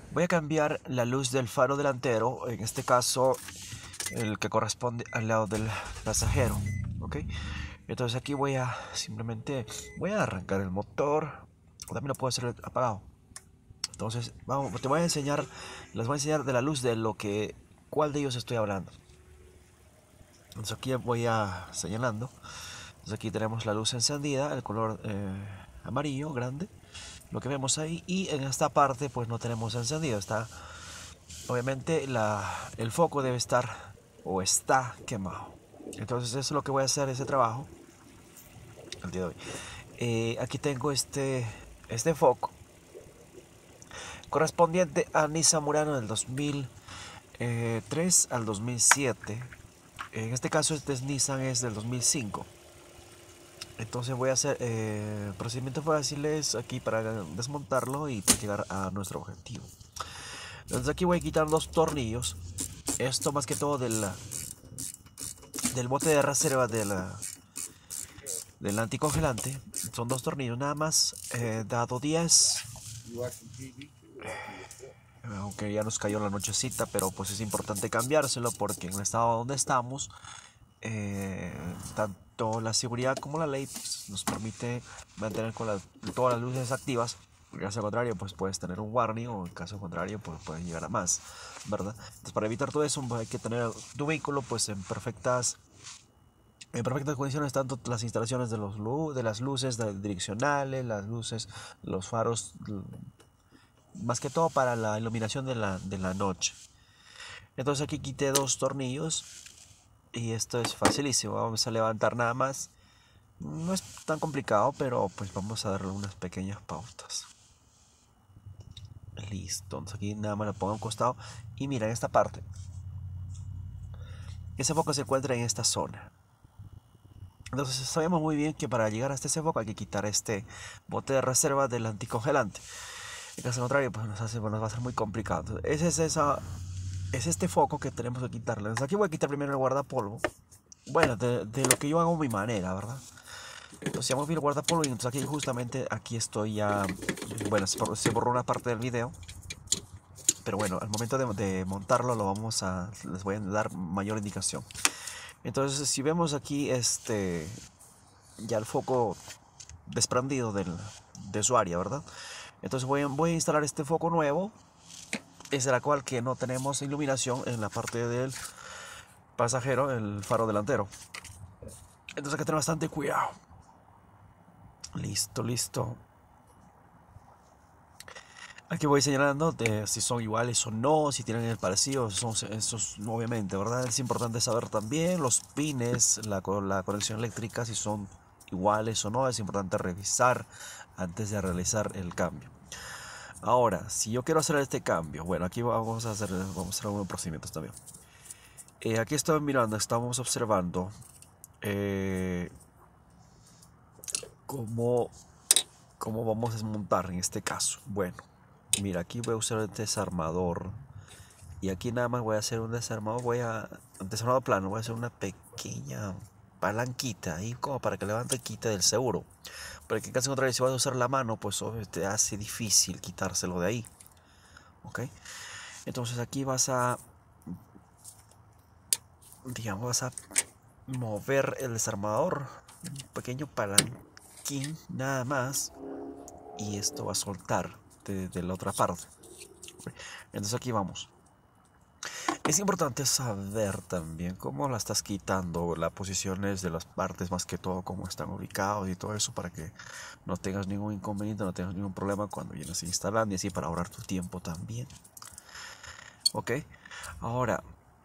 Voy a cambiar la luz del faro delantero, en este caso el que corresponde al lado del pasajero, ¿ok? Entonces aquí voy a arrancar el motor, o también lo puedo hacer apagado. Entonces, vamos, les voy a enseñar de la luz de cuál de ellos estoy hablando. Entonces aquí voy a señalando. Entonces aquí tenemos la luz encendida, el color amarillo grande, lo que vemos ahí, y en esta parte pues no tenemos encendido, obviamente el foco debe estar o está quemado. Entonces eso es lo que voy a hacer, ese trabajo el día de hoy. Aquí tengo este foco correspondiente a Nissan Murano del 2003 al 2007. En este caso Nissan es del 2005. Entonces voy a hacer procedimientos fáciles aquí para desmontarlo y pues llegar a nuestro objetivo. Entonces aquí voy a quitar dos tornillos. Esto más que todo del bote de reserva del anticongelante. Son dos tornillos nada más, dado 10. Aunque ya nos cayó la nochecita, pero pues es importante cambiárselo porque en el estado donde estamos, tanto la seguridad como la ley pues, nos permite mantener todas las luces activas. En caso contrario, pues puedes tener un warning, o en caso contrario, pues puedes llegar a más, ¿verdad? Entonces, para evitar todo eso, pues, hay que tener tu vehículo pues en perfectas condiciones, tanto las instalaciones de las luces direccionales, las luces, los faros, más que todo para la iluminación de la noche. Entonces aquí quité dos tornillos y esto es facilísimo. Vamos a levantar nada más. No es tan complicado, pero pues vamos a darle unas pequeñas pautas. Listo, entonces aquí nada más lo pongo a un costado y mira en esta parte. Ese foco se encuentra en esta zona. Entonces sabemos muy bien que para llegar hasta ese foco hay que quitar este bote de reserva del anticongelante. En caso contrario, pues nos va a ser muy complicado. Entonces, es este foco que tenemos que quitarle. Entonces aquí voy a quitar primero el guardapolvo. Bueno, de lo que yo hago a mi manera, ¿verdad? Entonces ya moví el guardapolvo y entonces aquí justamente aquí estoy ya. Bueno, se borró una parte del video. Pero bueno, al momento de montarlo les voy a dar mayor indicación. Entonces si vemos aquí ya el foco desprendido de su área, ¿verdad? Entonces voy a instalar este foco nuevo, es la cual que no tenemos iluminación en la parte del pasajero, el faro delantero. Entonces hay que tener bastante cuidado. Listo, listo. Aquí voy señalando si son iguales o no, si tienen el parecido, esos obviamente, ¿verdad? Es importante saber también los pines, la conexión eléctrica, si son iguales o no. Es importante revisar antes de realizar el cambio. Ahora, si yo quiero hacer este cambio, bueno, aquí vamos a hacer algunos procedimientos también. Aquí estamos observando cómo vamos a desmontar en este caso. Bueno, mira, aquí voy a usar el desarmador. Y aquí nada más voy a hacer un desarmador, un desarmador plano, voy a hacer una pequeña palanquita ahí como para que levante y quite del seguro. Porque en caso contrario, si vas a usar la mano, pues te hace difícil quitárselo de ahí. ¿Ok? Entonces aquí vas a mover el desarmador, un pequeño palanquín nada más, y esto va a soltar de la otra parte. Entonces aquí vamos. Es importante saber también cómo la estás quitando, las posiciones de las partes, más que todo cómo están ubicados y todo eso, para que no tengas ningún inconveniente, no tengas ningún problema cuando vienes instalando, y así para ahorrar tu tiempo también. Ok, ahora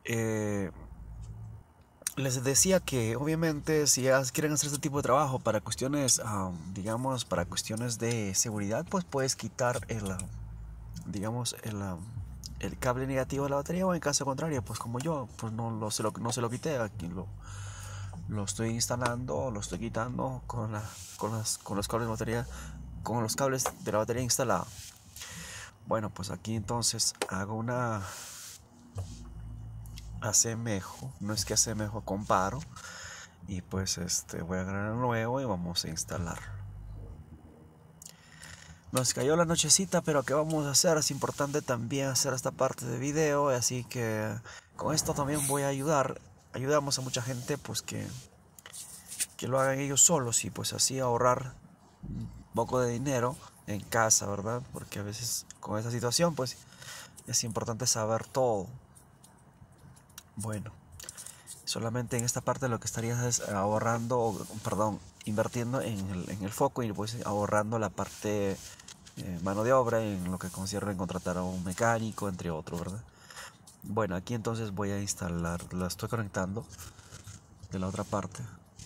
les decía que obviamente si quieren hacer este tipo de trabajo para cuestiones, digamos, para cuestiones de seguridad, pues puedes quitar el cable negativo de la batería, o en caso contrario, pues como yo, pues no se lo quité, aquí lo estoy instalando, lo estoy quitando con los cables de batería, con los cables de la batería instalada. Bueno, pues aquí entonces hago asemejo, no es que asemejo, comparo, y pues voy a agarrar el nuevo y vamos a instalar. Nos cayó la nochecita, pero ¿qué vamos a hacer? Es importante también hacer esta parte de video, así que con esto también voy a ayudar. Ayudamos a mucha gente pues que lo hagan ellos solos y pues así ahorrar un poco de dinero en casa, ¿verdad? Porque a veces con esta situación pues es importante saber todo. Bueno, solamente en esta parte lo que estarías es ahorrando, perdón, invirtiendo en el foco y pues ahorrando la parte mano de obra en lo que concierne en contratar a un mecánico, entre otros, ¿verdad? Bueno, aquí entonces voy a instalar, la estoy conectando de la otra parte.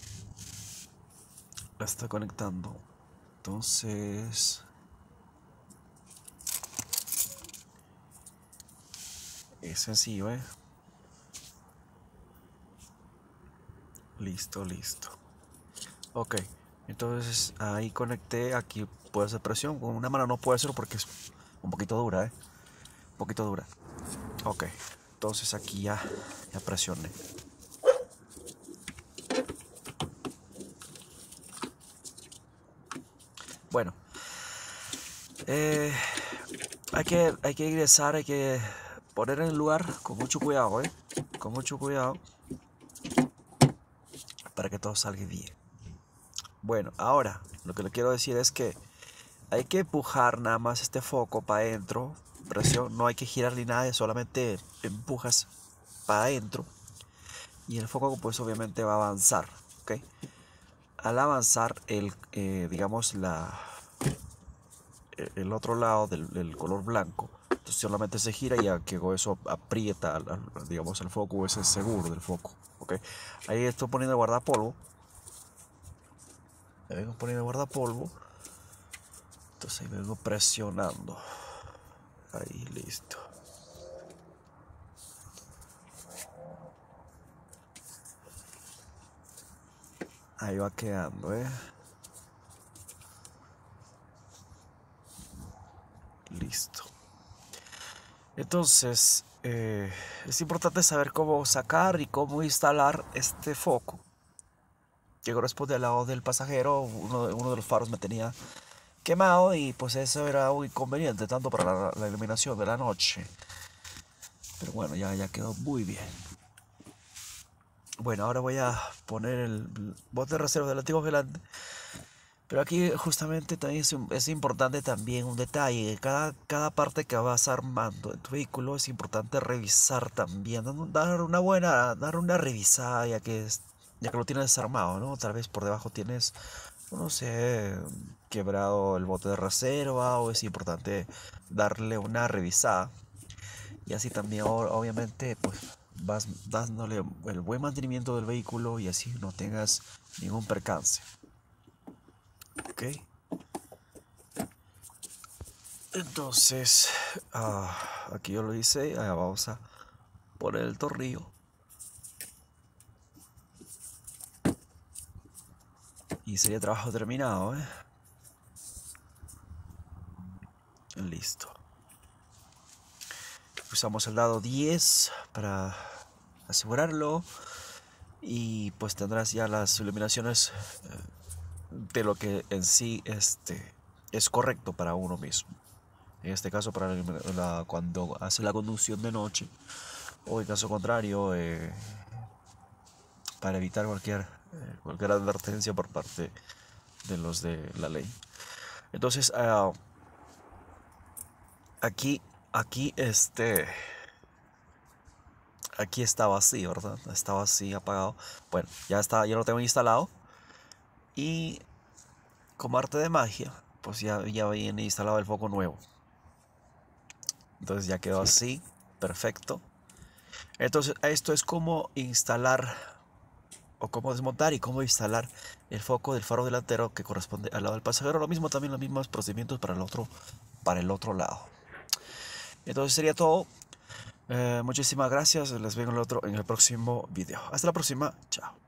La estoy conectando. Entonces es sencillo, ¿eh? Listo, listo. Ok, entonces ahí conecté, aquí puedo hacer presión, con una mano no puedo hacerlo porque es un poquito dura, un poquito dura. Ok, entonces aquí ya presioné. Bueno, hay que ingresar, hay que poner en el lugar con mucho cuidado, con mucho cuidado para que todo salga bien. Bueno, ahora lo que le quiero decir es que hay que empujar nada más este foco para adentro, presión, no hay que girar ni nada, solamente empujas para adentro y el foco pues obviamente va a avanzar, ¿ok? Al avanzar digamos el otro lado del color blanco, entonces solamente se gira y ya que eso aprieta digamos el foco, ese es seguro del foco, ¿ok? Ahí estoy poniendo el guardapolvo. Me vengo poniendo guardapolvo. Entonces ahí vengo presionando. Ahí, listo. Ahí va quedando, Listo. Entonces, es importante saber cómo sacar y cómo instalar este foco que corresponde al lado del pasajero. Uno de los faros me tenía quemado y pues eso era un inconveniente tanto para la iluminación de la noche, pero bueno, ya quedó muy bien. Bueno, ahora voy a poner el bote de reserva del antiguo gelante, pero aquí justamente también es importante también un detalle. Cada parte que vas armando en tu vehículo es importante revisar también, dar una revisada ya que lo tienes desarmado, ¿no? Tal vez por debajo tienes, no sé, quebrado el bote de reserva, o es importante darle una revisada. Y así también obviamente pues vas dándole el buen mantenimiento del vehículo y así no tengas ningún percance. Ok. Entonces, aquí yo lo hice, vamos a poner el tornillo. Y sería trabajo terminado, Listo. Usamos el dado 10 para asegurarlo. Y pues tendrás ya las iluminaciones de lo que en sí es correcto para uno mismo. En este caso para cuando hace la conducción de noche, o en caso contrario para evitar cualquier advertencia por parte de los de la ley. Entonces aquí aquí estaba así, ¿verdad? Estaba así apagado. Bueno, ya lo tengo instalado y como arte de magia pues ya viene instalado el foco nuevo. Entonces ya quedó así, perfecto. Entonces esto es como instalar o cómo desmontar y cómo instalar el foco del faro delantero que corresponde al lado del pasajero. Lo mismo también, los mismos procedimientos para el otro lado. Entonces sería todo. Muchísimas gracias. Les veo en el próximo video. Hasta la próxima. Chao.